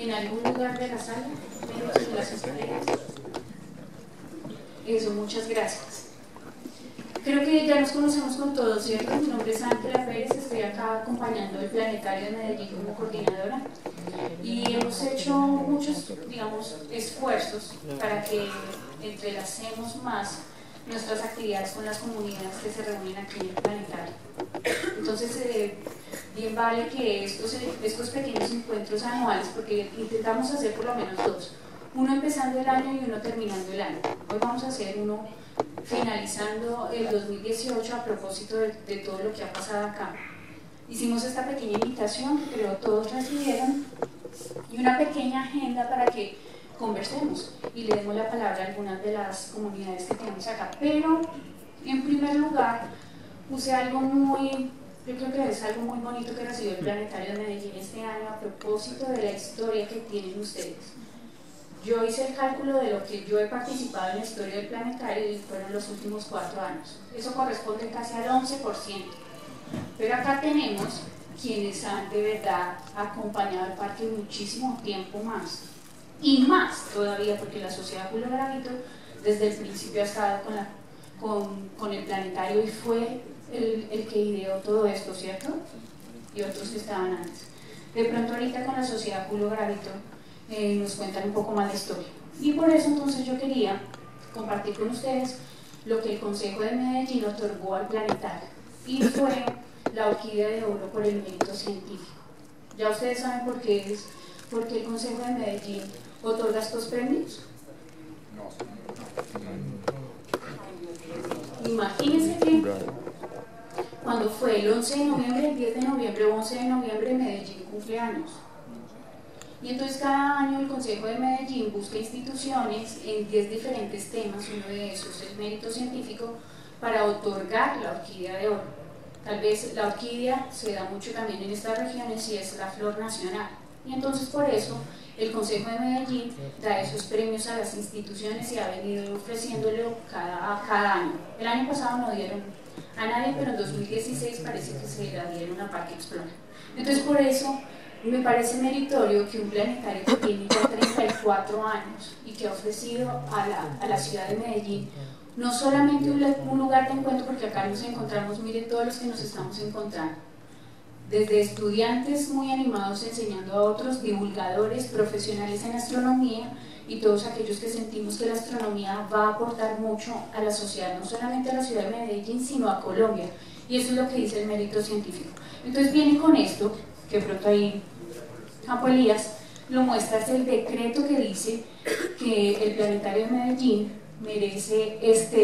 en algún lugar de la sala, en las escaleras. Eso, muchas gracias. Creo que ya nos conocemos con todos, ¿cierto? Mi nombre es Ángela Pérez, estoy acá acompañando el Planetario de Medellín como coordinadora y hemos hecho muchos, digamos, esfuerzos para que entrelacemos más nuestras actividades con las comunidades que se reúnen aquí en el Planetario. Entonces, bien vale que estos pequeños encuentros anuales, porque intentamos hacer por lo menos dos, uno empezando el año y uno terminando el año. Hoy vamos a hacer uno finalizando el 2018 a propósito de todo lo que ha pasado acá. Hicimos esta pequeña invitación que creo todos recibieron y una pequeña agenda para que conversemos y le demos la palabra a algunas de las comunidades que tenemos acá. Pero en primer lugar puse algo yo creo que es algo muy bonito que recibió el Planetario de Medellín este año a propósito de la historia que tienen ustedes. Yo hice el cálculo de lo que yo he participado en la historia del Planetario y fueron los últimos 4 años. Eso corresponde casi al 11%. Pero acá tenemos quienes han de verdad acompañado al parque muchísimo tiempo más. Y más todavía porque la Sociedad Julio Garavito desde el principio ha estado con el Planetario y fue el que ideó todo esto, ¿cierto? Y otros que estaban antes. De pronto ahorita con la Sociedad Julio Garavito nos cuentan un poco más la historia. Y por eso entonces yo quería compartir con ustedes lo que el Consejo de Medellín otorgó al Planetario. Y fue la Orquídea de Oro por el mérito científico. Ya ustedes saben por qué el Consejo de Medellín otorga estos premios. Imagínense que cuando fue el 11 de noviembre, el 10 de noviembre o 11 de noviembre, Medellín cumple años. Y entonces cada año el Consejo de Medellín busca instituciones en 10 diferentes temas, uno de esos es el mérito científico, para otorgar la Orquídea de Oro. Tal vez la orquídea se da mucho también en estas regiones y es la flor nacional. Y entonces por eso el Consejo de Medellín da esos premios a las instituciones y ha venido ofreciéndolo cada año. El año pasado no dieron a nadie, pero en 2016 parece que se la dieron a Parque Explora. Entonces por eso me parece meritorio que un planetario que tiene ya 34 años y que ha ofrecido a la ciudad de Medellín no solamente un lugar de encuentro, porque acá nos encontramos, miren todos los que nos estamos encontrando, desde estudiantes muy animados enseñando a otros, divulgadores, profesionales en astronomía y todos aquellos que sentimos que la astronomía va a aportar mucho a la sociedad, no solamente a la ciudad de Medellín, sino a Colombia, y eso es lo que dice el mérito científico. Entonces viene con esto, que pronto ahí Campo Elías lo muestra, es el decreto que dice que el Planetario de Medellín merece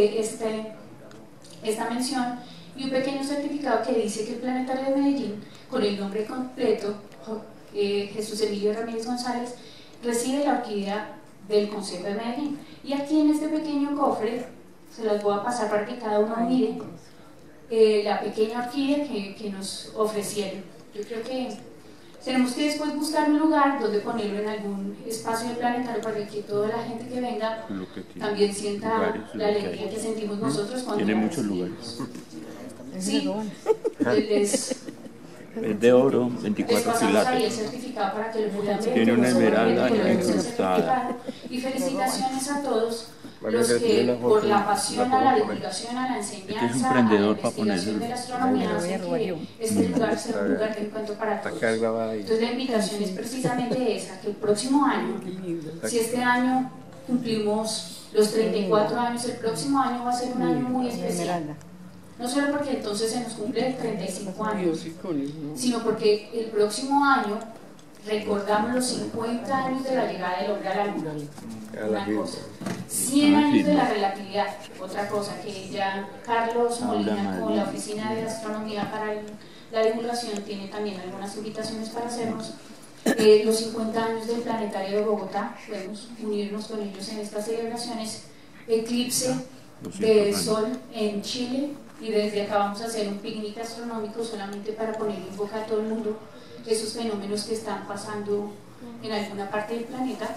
esta mención y un pequeño certificado que dice que el Planetario de Medellín, con el nombre completo, Jesús Emilio Ramírez González, recibe la orquídea del Consejo de Medellín. Y aquí en este pequeño cofre, se las voy a pasar para que cada uno mire la pequeña orquídea que nos ofrecieron. Yo creo que tenemos que después buscar un lugar donde ponerlo en algún espacio del Planetario para que toda la gente que venga también sienta la alegría que sentimos nosotros cuando tiene muchos lugares. Sí, es de oro, 24 quilates. Ahí el certificado para que lo puedan ver. Tiene una esmeralda incrustada. Y felicitaciones a todos los que por la pasión a la divulgación, a la enseñanza, es un emprendedor a la investigación de la astronomía hacen que este lugar sea un lugar de encuentro para todos. Entonces la invitación es precisamente esa, que el próximo año, si este año cumplimos los 34 años, el próximo año va a ser un año muy especial. No solo porque entonces se nos cumple 35 años, sino porque el próximo año recordamos los 50 años de la llegada del hombre a la luna, una cosa, 100 años de la relatividad, otra cosa, que ya Carlos Molina con la Oficina de Astronomía para la Divulgación tiene también algunas invitaciones para hacernos, los 50 años del Planetario de Bogotá, podemos unirnos con ellos en estas celebraciones, eclipse de sol en Chile, y desde acá vamos a hacer un picnic astronómico solamente para ponerle en boca a todo el mundo esos fenómenos que están pasando en alguna parte del planeta.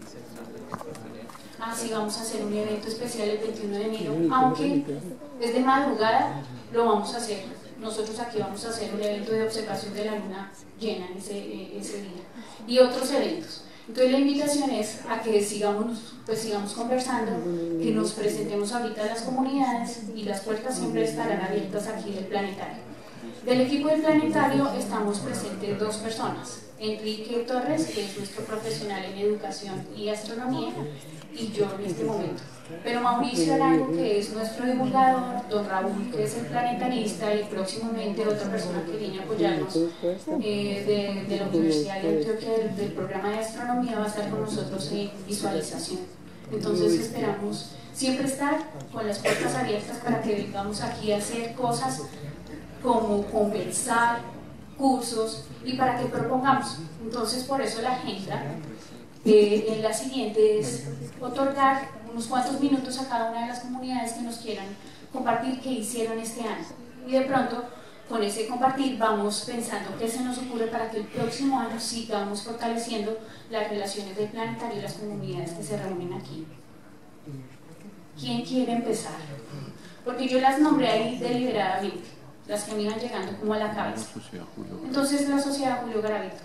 Así vamos a hacer un evento especial el 21 de enero, aunque desde madrugada lo vamos a hacer. Nosotros aquí vamos a hacer un evento de observación de la luna llena ese día y otros eventos. Entonces la invitación es a que sigamos conversando, que nos presentemos ahorita a las comunidades y las puertas siempre estarán abiertas aquí del planetario. Del equipo del planetario estamos presentes 2 personas, Enrique Torres, que es nuestro profesional en educación y astronomía, y yo en este momento. Pero Mauricio Arango, que es nuestro divulgador, don Raúl, que es el planetarista, y próximamente otra persona que viene a apoyarnos de la Universidad de Antioquia del programa de astronomía, va a estar con nosotros en visualización. Entonces esperamos siempre estar con las puertas abiertas para que vengamos aquí a hacer cosas como conversar, cursos, y para que propongamos. Entonces por eso la agenda en la siguiente es otorgar unos cuantos minutos a cada una de las comunidades que nos quieran compartir qué hicieron este año. Y de pronto, con ese compartir, vamos pensando qué se nos ocurre para que el próximo año sigamos fortaleciendo las relaciones del planetario y las comunidades que se reúnen aquí. ¿Quién quiere empezar? Porque yo las nombré ahí deliberadamente, las que me iban llegando como a la cabeza. Entonces, la Sociedad Julio Garavito.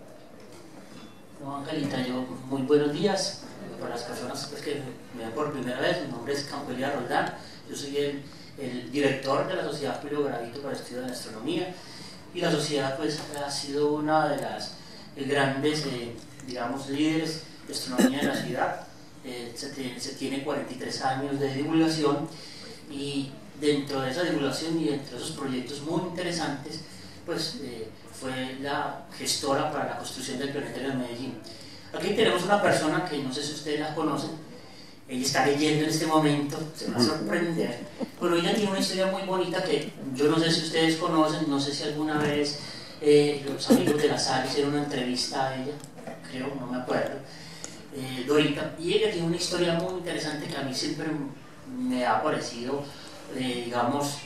No, Angelita, muy buenos días. Para las personas pues, que me ven por primera vez, mi nombre es Campoelia Roldán, yo soy el director de la Sociedad Julio Garavito para el Estudio de la Astronomía, y la sociedad pues, ha sido una de las grandes digamos, líderes de astronomía de la ciudad. Se tiene 43 años de divulgación, y dentro de esa divulgación y dentro de esos proyectos muy interesantes, pues fue la gestora para la construcción del planetario de Medellín. Aquí tenemos una persona que no sé si ustedes la conocen, ella está leyendo en este momento, se va a sorprender, pero ella tiene una historia muy bonita que yo no sé si ustedes conocen, no sé si alguna vez los amigos de la sala hicieron una entrevista a ella, creo, no me acuerdo, Dorita, y ella tiene una historia muy interesante que a mí siempre me ha parecido, digamos,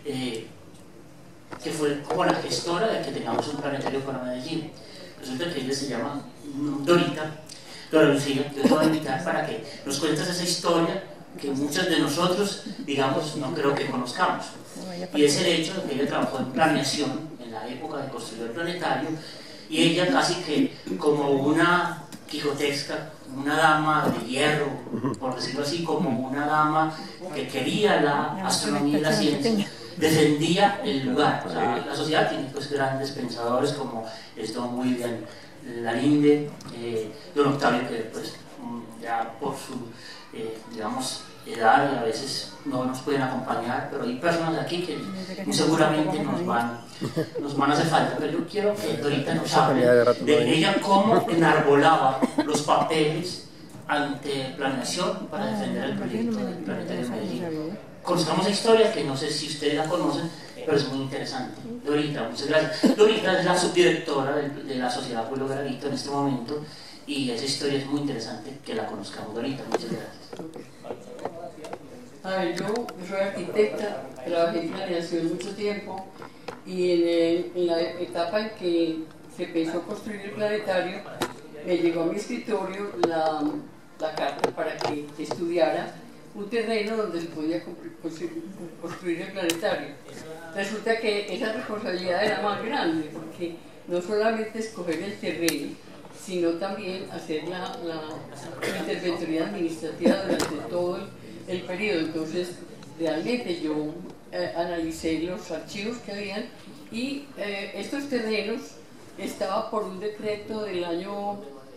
que fue como la gestora de que tengamos un planetario para Medellín. Resulta que ella se llama Dora Lucía. Yo te voy a invitar para que nos cuentes esa historia que muchos de nosotros, digamos, no creo que conozcamos. Y es el hecho de que ella trabajó en planeación en la época de construir el planetario, y ella casi que como una quijotesca, una dama de hierro, por decirlo así, como una dama que quería la astronomía y la ciencia, defendía el lugar. O sea, la sociedad tiene pues, grandes pensadores como don William Lalinde, don Octavio, que pues, ya por su digamos, edad y a veces no nos pueden acompañar, pero hay personas aquí que seguramente nos van a hacer falta. Pero yo quiero que Dorita nos hable de ella cómo enarbolaba los papeles ante planeación para defender el proyecto del planetario de Medellín. Conozcamos esa historia que no sé si ustedes la conocen, pero es muy interesante. Dorita, muchas gracias. Dorita es la subdirectora de la Sociedad Julio Garavito en este momento, y esa historia es muy interesante que la conozcamos. Dorita, muchas gracias. A ver, yo soy arquitecta, trabajé en planeación mucho tiempo, y en la etapa en que se empezó a construir el planetario, me llegó a mi escritorio la carta para que estudiara un terreno donde se podía construir el planetario. Resulta que esa responsabilidad era más grande, porque no solamente escoger el terreno, sino también hacer la interventoría administrativa durante todo el periodo. Entonces, realmente yo analicé los archivos que habían, y estos terrenos estaban por un decreto del año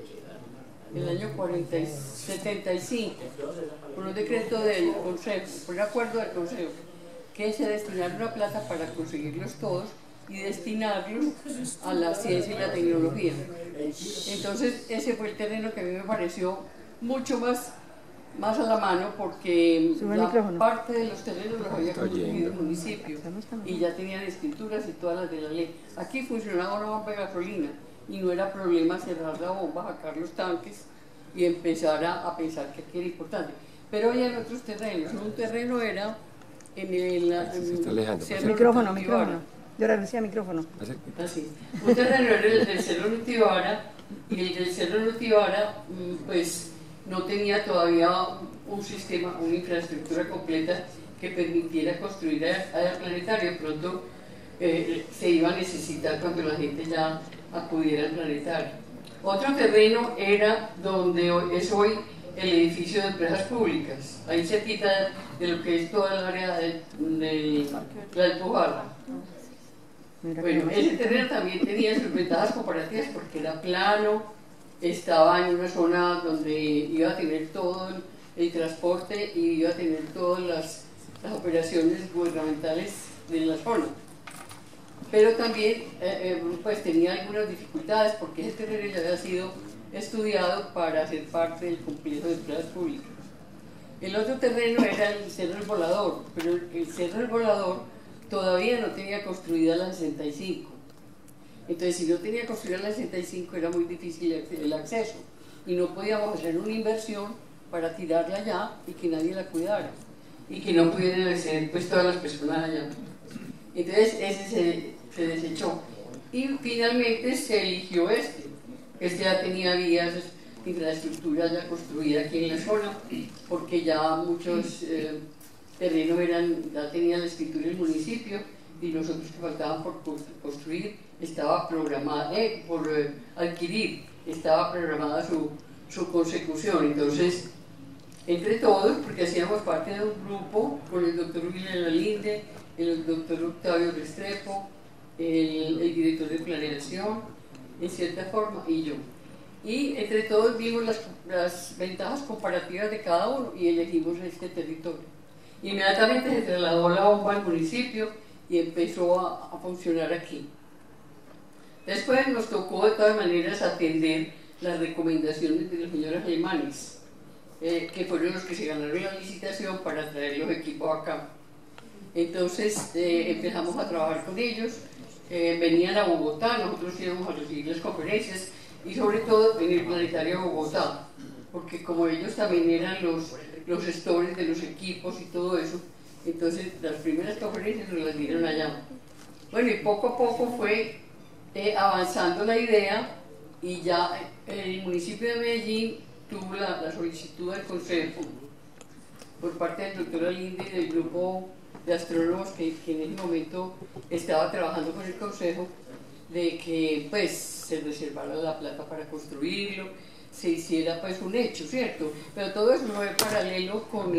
75, por un decreto del Consejo, por un acuerdo del Consejo, que se destinara una plata para conseguirlos todos y destinarlos a la ciencia y la tecnología. Entonces ese fue el terreno que a mí me pareció mucho más a la mano, porque la parte de los terrenos los había construido el municipio y ya tenían escrituras y todas las de la ley. Aquí funcionaba una bomba de gasolina y no era problema cerrar la bomba, sacar los tanques y empezar a pensar que aquí era importante. Pero había otros terrenos. Un terreno era en el micrófono. Dora Lucía, micrófono. Así. Un terreno era el del Cerro Nutibara, y el del Cerro Nutibara pues no tenía todavía un sistema, una infraestructura completa que permitiera construir al planetario. De pronto se iba a necesitar cuando la gente ya acudiera al planetario. Otro terreno era donde es hoy el edificio de empresas públicas, ahí cerquita de lo que es toda el área de la Alpujarra. Bueno, ese terreno también tenía sus ventajas comparativas porque era plano, estaba en una zona donde iba a tener todo el transporte y iba a tener todas las operaciones gubernamentales de la zona. Pero también pues tenía algunas dificultades porque ese terreno ya había sido estudiado para ser parte del complejo de empresas públicas. El otro terreno era el Cerro del Volador, pero el Cerro del Volador todavía no tenía construida la 65. Entonces, si no tenía construida la 65 era muy difícil el acceso y no podíamos hacer una inversión para tirarla allá y que nadie la cuidara y que no pudieran acceder pues todas las personas allá. Entonces, ese se desechó y finalmente se eligió este. Este ya tenía vías, infraestructura ya construida aquí en la zona, porque ya muchos terrenos ya tenían la escritura del municipio y los otros que faltaban por construir estaba programada, por adquirir, estaba programada su consecución. Entonces, entre todos, porque hacíamos parte de un grupo con el doctor William Lalinde, el doctor Octavio Restrepo, el director de planeación, en cierta forma, y yo. Y entre todos vimos las ventajas comparativas de cada uno y elegimos este territorio. Inmediatamente se trasladó la bomba al municipio y empezó a funcionar aquí. Después nos tocó de todas maneras atender las recomendaciones de los señores alemanes, que fueron los que se ganaron la licitación para traer los equipos acá. Entonces empezamos a trabajar con ellos. Venían a Bogotá, nosotros íbamos a recibir las conferencias y sobre todo en el planetario de Bogotá, porque como ellos también eran los gestores de los equipos y todo eso, entonces las primeras conferencias nos las dieron allá. Bueno, y poco a poco fue avanzando la idea y ya el municipio de Medellín tuvo la solicitud del consejo por parte del doctor Alinde y del grupo de astrónomos que en ese momento estaba trabajando con el consejo, de que pues se reservara la plata para construirlo, se hiciera pues un hecho, ¿cierto? Pero todo eso fue paralelo con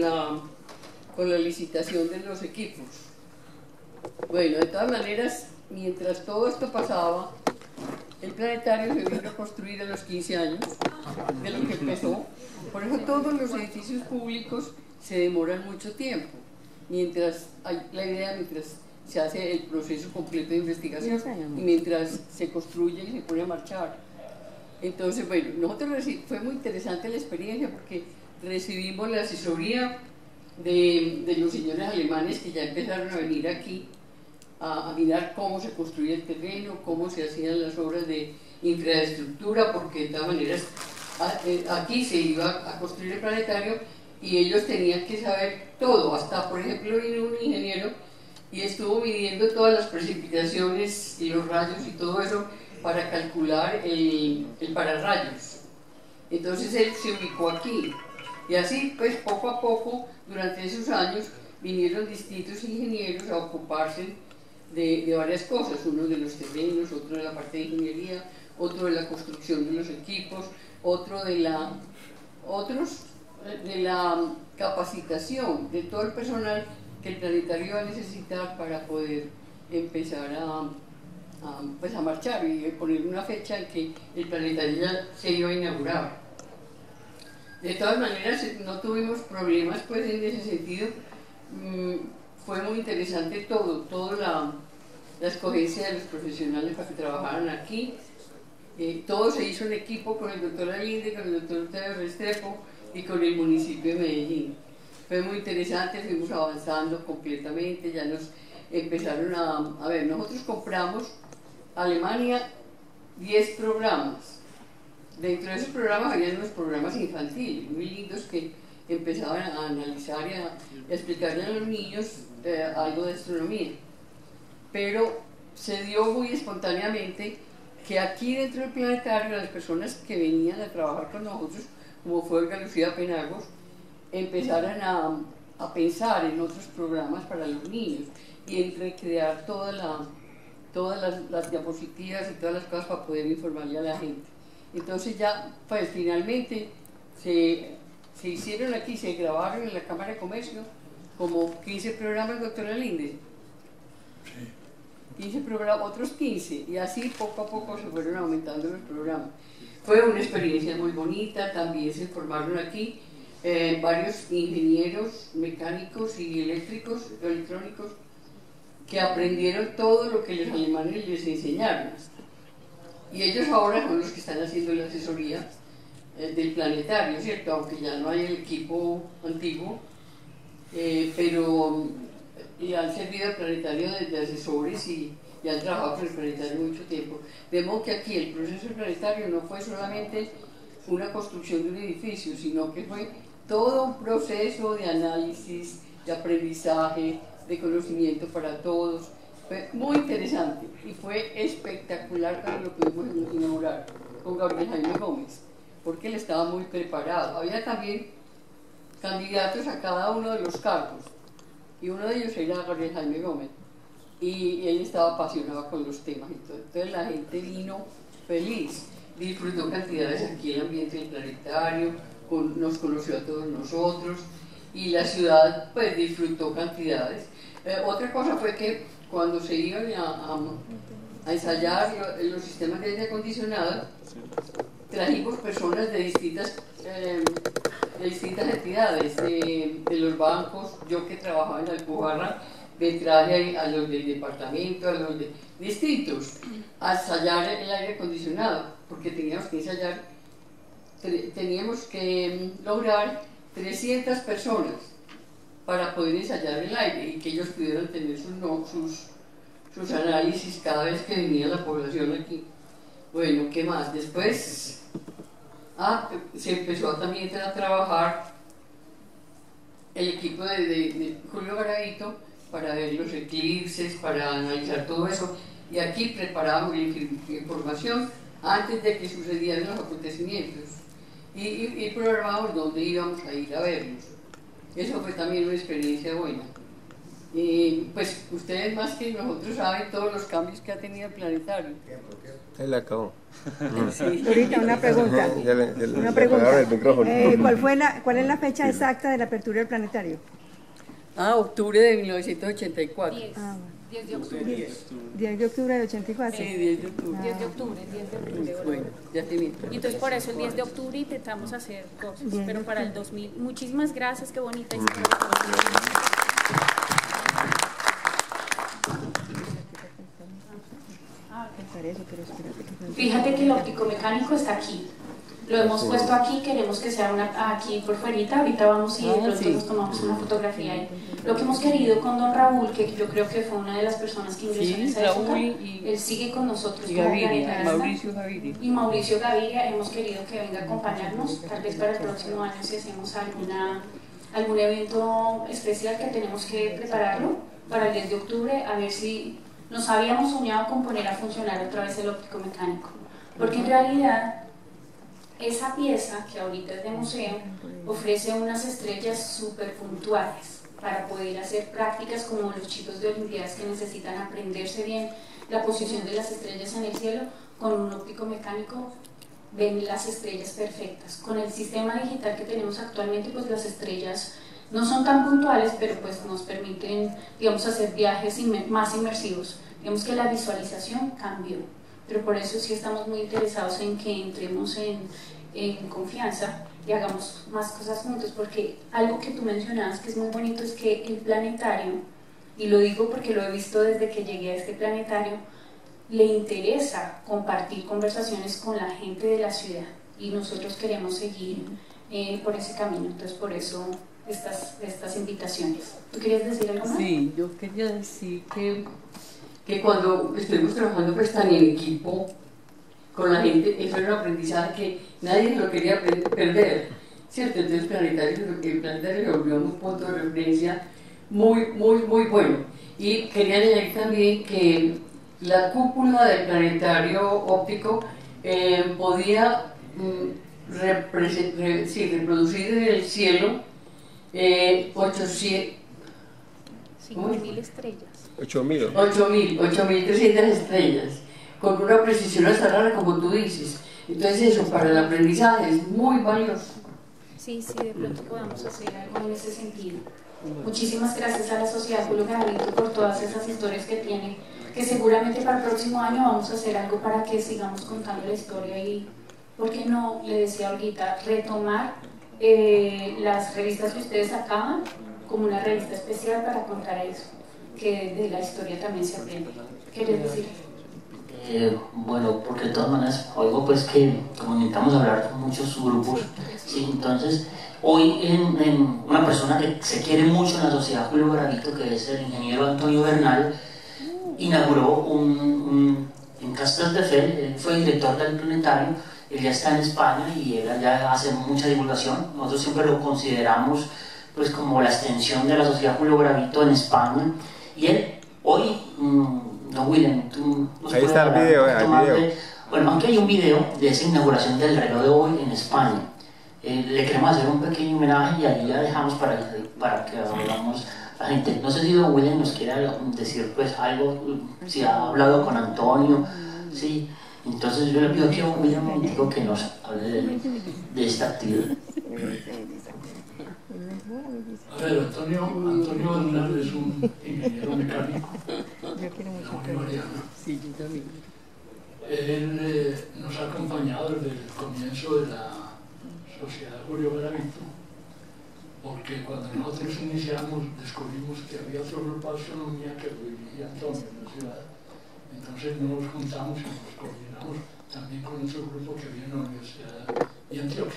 la licitación de los equipos. Bueno, de todas maneras, mientras todo esto pasaba, el planetario se vino a construir a los 15 años de lo que empezó. Por eso todos los edificios públicos se demoran mucho tiempo. Mientras hay la idea, mientras se hace el proceso completo de investigación y mientras se construye y se pone a marchar. Entonces, bueno, fue muy interesante la experiencia porque recibimos la asesoría de los señores alemanes que ya empezaron a venir aquí a mirar cómo se construía el terreno, cómo se hacían las obras de infraestructura, porque de todas maneras aquí se iba a construir el planetario y ellos tenían que saber todo, hasta por ejemplo vino un ingeniero y estuvo midiendo todas las precipitaciones y los rayos y todo eso para calcular el pararrayos. Entonces él se ubicó aquí y así pues poco a poco durante esos años vinieron distintos ingenieros a ocuparse de varias cosas, uno de los terrenos, otro de la parte de ingeniería, otro de la construcción de los equipos, otros de la capacitación de todo el personal que el planetario va a necesitar para poder empezar a marchar y poner una fecha en que el planetario ya se iba a inaugurar. De todas maneras, no tuvimos problemas pues en ese sentido. Fue muy interesante toda la escogencia de los profesionales para que trabajaran aquí. Todo se hizo en equipo con el doctor Alinde, con el doctor Octavio Restrepo y con el municipio de Medellín. Fue muy interesante, fuimos avanzando completamente, ya nos empezaron a ver, nosotros compramos Alemania 10 programas. Dentro de esos programas había unos programas infantiles muy lindos que empezaban a analizar y a explicarle a los niños algo de astronomía. Pero se dio muy espontáneamente que aquí dentro del planetario las personas que venían a trabajar con nosotros, como fue Olga Lucía Penagos, empezaran a pensar en otros programas para los niños y en recrear todas las diapositivas y todas las cosas para poder informarle a la gente. Entonces ya, pues finalmente se hicieron aquí, se grabaron en la Cámara de Comercio como 15 programas, doctora Linde. 15 programas, otros 15, y así poco a poco se fueron aumentando los programas. Fue una experiencia muy bonita, también se formaron aquí varios ingenieros mecánicos y eléctricos, electrónicos, que aprendieron todo lo que los alemanes les enseñaron. Y ellos ahora son los que están haciendo la asesoría del planetario, ¿cierto? Aunque ya no hay el equipo antiguo, pero han servido al planetario de asesores y han trabajado con el planetario mucho tiempo. Vemos que aquí el proceso del planetario no fue solamente una construcción de un edificio, sino que fue todo un proceso de análisis, de aprendizaje, de conocimiento para todos. Fue muy interesante y fue espectacular cuando lo pudimos inaugurar con Gabriel Jaime Gómez, porque él estaba muy preparado. Había también candidatos a cada uno de los cargos, y uno de ellos era Gabriel Jaime Gómez, y él estaba apasionado con los temas. Entonces la gente vino feliz, disfrutó cantidades aquí en el ambiente del planetario, nos conoció a todos nosotros, y la ciudad pues disfrutó cantidades. Otra cosa fue que cuando se iban a ensayar los sistemas de aire acondicionado, trajimos personas de distintas entidades, de los bancos. Yo que trabajaba en Alpujarra, me traje a los del departamento, a los de distritos, a ensayar el aire acondicionado, porque teníamos que ensayar, teníamos que lograr 300 personas para poder ensayar el aire y que ellos pudieran tener sus análisis cada vez que venía la población aquí. Bueno, ¿qué más? Después se empezó también a trabajar el equipo de Julio Garavito para ver los eclipses, para analizar todo eso, y aquí preparábamos la información antes de que sucedieran los acontecimientos y programábamos dónde íbamos a ir a verlos. Eso fue también una experiencia buena. Pues ustedes más que nosotros saben todos los cambios que ha tenido el planetario. Él la acabó. Sí. Ahorita una pregunta. Una pregunta. ¿Cuál es la fecha exacta de la apertura del planetario? Octubre de 1984. 10 de octubre. 10 de octubre de 84. Sí, 10 de octubre. 10 de octubre, 10 de octubre. Bueno, ya tenía. Y entonces por eso el 10 de octubre intentamos hacer cosas, pero para el 2000. Muchísimas gracias, qué bonita historia. Fíjate que el óptico mecánico está aquí. Lo hemos puesto aquí, queremos que sea aquí por fuerita, ahorita vamos y de pronto nos tomamos una fotografía ahí. Lo que hemos querido con don Raúl, que yo creo que fue una de las personas que ingresó en esa época, él sigue con nosotros como planetario. Y Mauricio Gaviria, hemos querido que venga a acompañarnos, tal vez para el próximo año si hacemos algún evento especial que tenemos que prepararlo para el 10 de octubre, a ver si nos habíamos soñado con poner a funcionar otra vez el óptico mecánico, porque en realidad esa pieza, que ahorita es de museo, ofrece unas estrellas súper puntuales para poder hacer prácticas como los chicos de Olimpiadas que necesitan aprenderse bien la posición de las estrellas en el cielo. Con un óptico mecánico ven las estrellas perfectas. Con el sistema digital que tenemos actualmente, pues las estrellas no son tan puntuales, pero pues nos permiten, digamos, hacer viajes más inmersivos. Digamos que la visualización cambió. Pero por eso sí estamos muy interesados en que entremos en confianza y hagamos más cosas juntos, porque algo que tú mencionabas que es muy bonito es que el planetario, y lo digo porque lo he visto desde que llegué a este planetario, le interesa compartir conversaciones con la gente de la ciudad y nosotros queremos seguir por ese camino. Entonces por eso estas invitaciones. ¿Tú querías decir algo más? Sí, yo quería decir que cuando estuvimos trabajando pues tan en equipo con la gente, eso era un aprendizaje que nadie lo quería perder, ¿cierto? Entonces el planetario se volvió un punto de referencia muy bueno. Y quería añadir también que la cúpula del planetario óptico podía reproducir en el cielo 5.000 estrellas. 8.000. 8.300 estrellas, con una precisión hasta rara, como tú dices. Entonces eso para el aprendizaje es muy valioso. Sí, de pronto podamos hacer algo en ese sentido. Muchísimas gracias a la Sociedad Julio Garavito por todas esas historias que tiene, que seguramente para el próximo año vamos a hacer algo para que sigamos contando la historia y, ¿por qué no? Le decía ahorita, retomar las revistas que ustedes sacaban como una revista especial para contar eso, que de la historia también se aprende. ¿Querés decir? Bueno, porque de todas maneras oigo pues que como intentamos hablar con muchos grupos, ¿sí? Entonces hoy en una persona que se quiere mucho en la Sociedad Julio Garavito, que es el ingeniero Antonio Bernal, inauguró en Castel de Fel, él fue director del Planetario, él ya está en España y él ya hace mucha divulgación. Nosotros siempre lo consideramos pues como la extensión de la Sociedad Julio Garavito en España, y él hoy no, William, tú nos ahí está el video, bueno, aunque hay un video de esa inauguración del reloj de hoy en España, le queremos hacer un pequeño homenaje y ahí ya dejamos para que hablamos la gente. No sé si don William nos quiera decir pues algo, si ha hablado con Antonio, sí. Entonces yo le pido aquí a don William digo que nos hable de esta actividad. A ver, Antonio Bernal es un ingeniero mecánico de la Bolivariana. Él nos ha acompañado desde el comienzo de la Sociedad Julio Garavito, porque cuando nosotros iniciamos descubrimos que había otro grupo de astronomía que lo dirigía Antonio en la ciudad. Entonces nos juntamos y nos coordinamos también con otro grupo que había en la Universidad de Antioquia.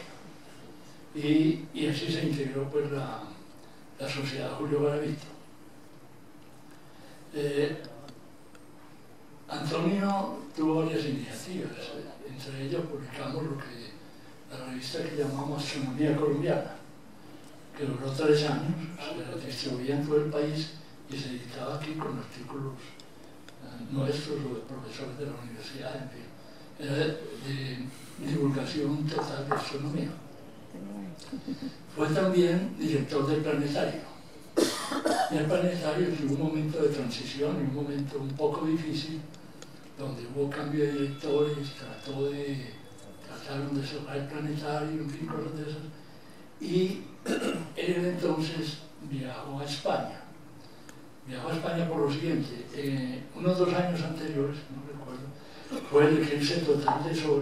Y así se integró pues la Sociedad Julio Garavito. Antonio tuvo varias iniciativas, entre ellas publicamos la revista que llamamos Astronomía Colombiana, que duró 3 años, se distribuía en todo el país y se editaba aquí con artículos nuestros o de profesores de la universidad, en fin. Era de divulgación total de astronomía. Fue también director del Planetario. Y el Planetario tuvo un momento de transición y un momento un poco difícil, donde hubo cambio de directores, trataron de cerrar el Planetario, en fin, cosas de esas. Y él entonces viajó a España. Viajó a España por lo siguiente, unos 2 años anteriores, no recuerdo, fue el eclipse total de sol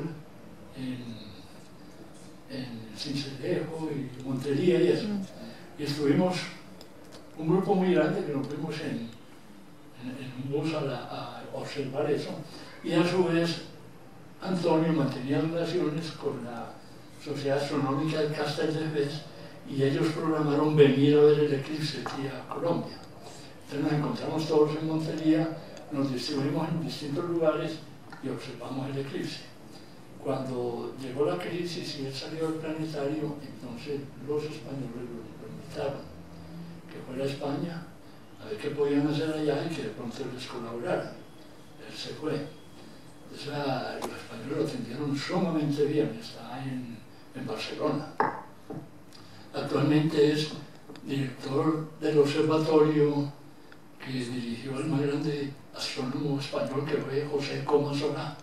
en Cincelejo y Montería y eso. Y estuvimos un grupo muy grande que nos fuimos en un bus a observar eso. Y a su vez, Antonio mantenía relaciones con la Sociedad Astronómica del Castel de Fez y ellos programaron venir a ver el eclipse aquí a Colombia. Entonces nos encontramos todos en Montería, nos distribuimos en distintos lugares y observamos el eclipse. Cuando llegó la crisis y él salió del Planetario, entonces los españoles lo invitaron que fuera a España a ver qué podían hacer allá y que de pronto les colaboraran. Él se fue. Los españoles lo atendieron sumamente bien, está en Barcelona. Actualmente es director del observatorio que dirigió el más grande astrónomo español, que fue José Coma Solá.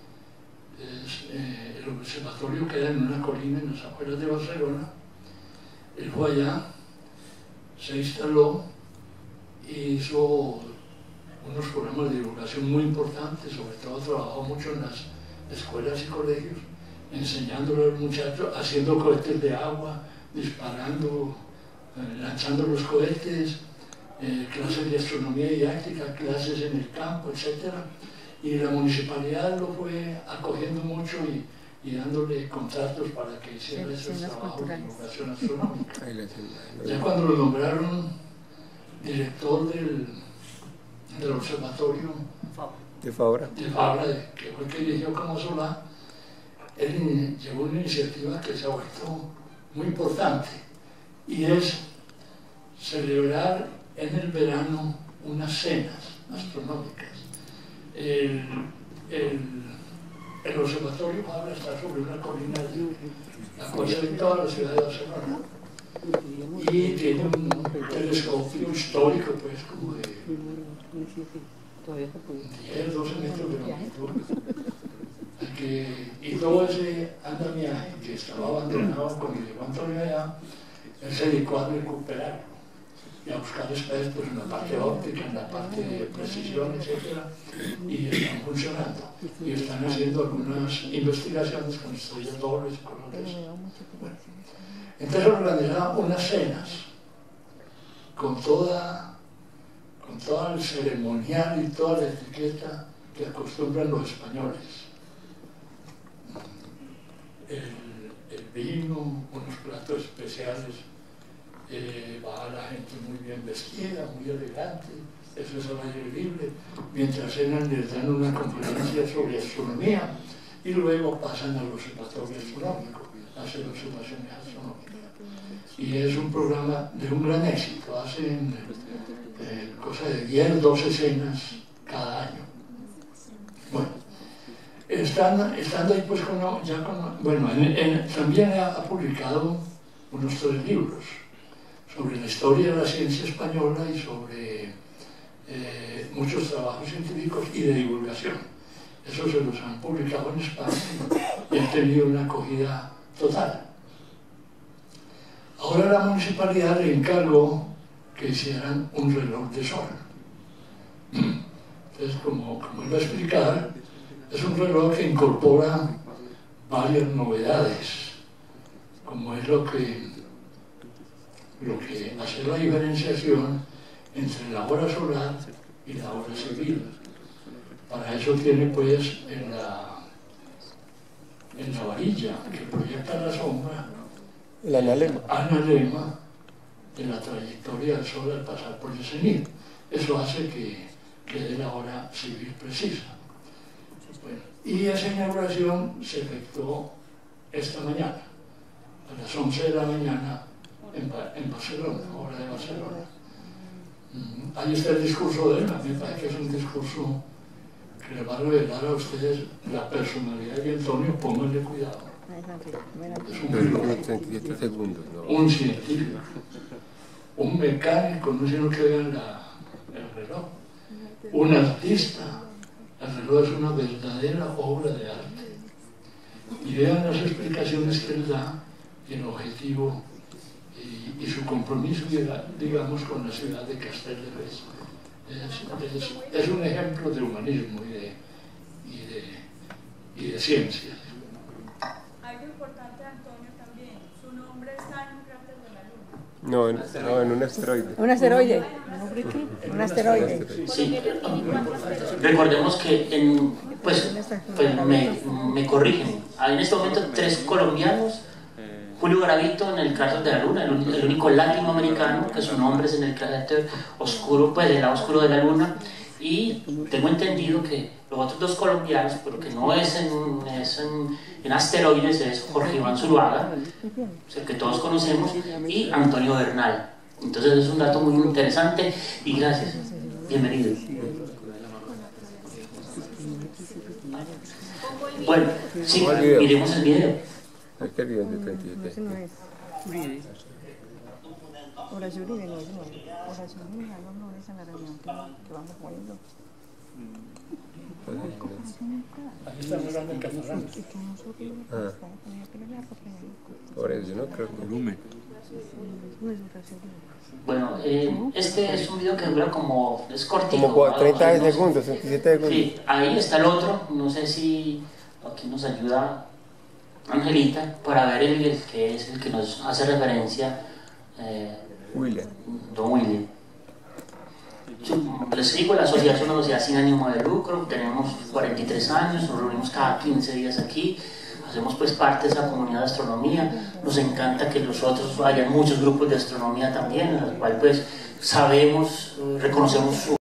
El observatorio queda en una colina en las afueras de Barcelona. Él fue allá, se instaló y hizo unos programas de divulgación muy importantes, sobre todo trabajó mucho en las escuelas y colegios, enseñándole a los muchachos, haciendo cohetes de agua, disparando, lanzando los cohetes, clases de astronomía didáctica, clases en el campo, etc. Y la municipalidad lo fue acogiendo mucho y dándole contratos para que hiciera esos trabajos de divulgación astronómica. Ya cuando lo nombraron director del observatorio de Fabra, que fue el que dirigió Coma Solá, él llevó una iniciativa que se ha vuelto muy importante y es celebrar en el verano unas cenas astronómicas. El observatorio Fabra está sobre una colina la cual se ve toda la ciudad de Barcelona y tiene un telescopio histórico pues como de 10, 12 metros de longitud Y todo ese andamiaje que estaba abandonado cuando llegó Antonio allá, él se dedicó a recuperarlo y a buscar expertos en la parte óptica, en la parte de precisión, etc. Y están funcionando. Y están haciendo algunas investigaciones con estrellas dobles y colores. Bueno. Entonces organizaba unas cenas con toda el ceremonial y toda la etiqueta que acostumbran los españoles. El vino, unos platos especiales, va la gente muy bien vestida, muy elegante, eso es al aire libre, mientras cenan les dan una conferencia sobre astronomía y luego pasan al observatorio astronómico a hacer observaciones astronómicas. Y es un programa de un gran éxito, hacen cosa de 10, 12 cenas cada año. Bueno, estando ahí pues también ha publicado unos 3 libros sobre la historia de la ciencia española y sobre muchos trabajos científicos y de divulgación. Esos se los han publicado en España y han tenido una acogida total. Ahora la municipalidad le encargó que hicieran un reloj de sol. Entonces, como él va a explicar, es un reloj que incorpora varias novedades, como es lo que hace la diferenciación entre la hora solar y la hora civil. Para eso tiene pues en la varilla que proyecta la sombra el analema de la trayectoria del Sol al pasar por el cenit. Eso hace que dé la hora civil precisa. Bueno, y esa inauguración se efectuó esta mañana, a las 11 de la mañana en Barcelona, hora de Barcelona. Ahí está el discurso de él, a mí me parece que es un discurso que le va a revelar a ustedes la personalidad de Antonio, pónganle cuidado. Es un filósofo, un científico, un mecánico, no sé lo que vean el reloj, un artista. El reloj es una verdadera obra de arte. Y vean las explicaciones que él da, y el objetivo y su compromiso, digamos, con la ciudad de Castelldefels. Es un ejemplo de humanismo y de ciencia. Algo importante, Antonio, también, su nombre está en un cráter de la Luna. No, en un asteroide. ¿Un asteroide? ¿Un asteroide? Sí. Recordemos que me corrigen. Hay en este momento 3 colombianos. Julio Garavito en el cráter de la Luna, el único latinoamericano que su nombre es en el cráter oscuro, pues del lado oscuro de la Luna. Y tengo entendido que los otros 2 colombianos, pero que no es en asteroides, es Jorge Iván Zuluaga, el que todos conocemos, y Antonio Bernal. Entonces es un dato muy interesante y gracias. Bienvenido. Bueno, sí, miremos el video. ¿Qué video de 37? Ese no es. Horacio Uribe no es, no. Horacio Uribe no es en la reunión que vamos poniendo. Ahí está hablando en catalán. Por eso yo no creo que... Volumen. Bueno, este es un video que dura es cortito. Como 30 segundos, 27 segundos. Sí, ahí está el otro, no sé si aquí nos ayuda Angelita para ver el que es el que nos hace referencia William. Don William. Les digo, la asociación es una sociedad sin ánimo de lucro, tenemos 43 años, nos reunimos cada 15 días aquí, hacemos pues parte de esa comunidad de astronomía, nos encanta que nosotros haya muchos grupos de astronomía también, en los cuales pues sabemos, reconocemos su